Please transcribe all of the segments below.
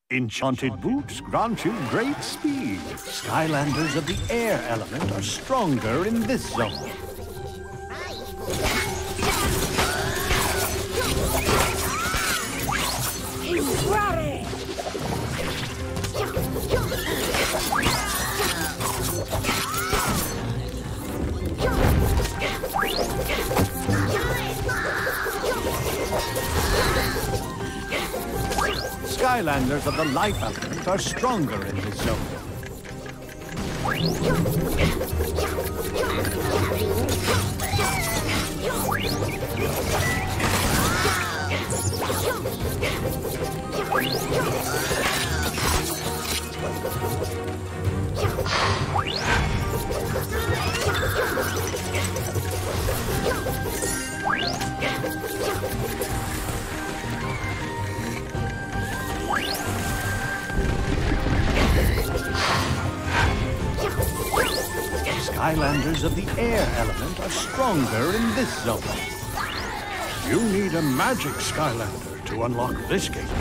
Enchanted boots grant you great speed. Skylanders of the air element are stronger in this zone. Skylanders of the life element are stronger in this zone. Skylanders of the air element are stronger in this zone. You need a magic Skylander to unlock this gate.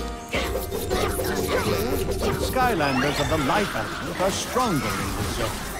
Skylanders of the life element are stronger in this zone.